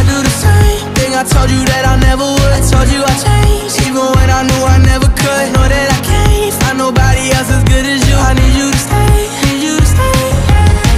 do the same thing I told you that I never would. I told you I'd change, even when I knew I never could.